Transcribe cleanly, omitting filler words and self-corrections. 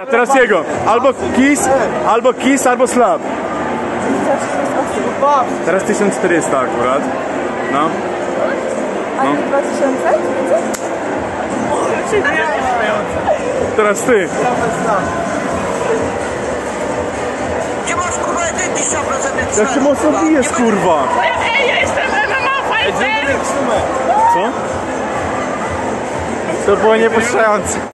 A teraz jego. Albo kiss, albo slap. Teraz 1400 akurat. No. A nie 2000? Teraz ty. Gdzie masz kurwa jedynki szablę ze mnie? Jak się mocno bijesz, kurwa. Ej, ja jestem MMA fighter! Co? To było niepostrzejące.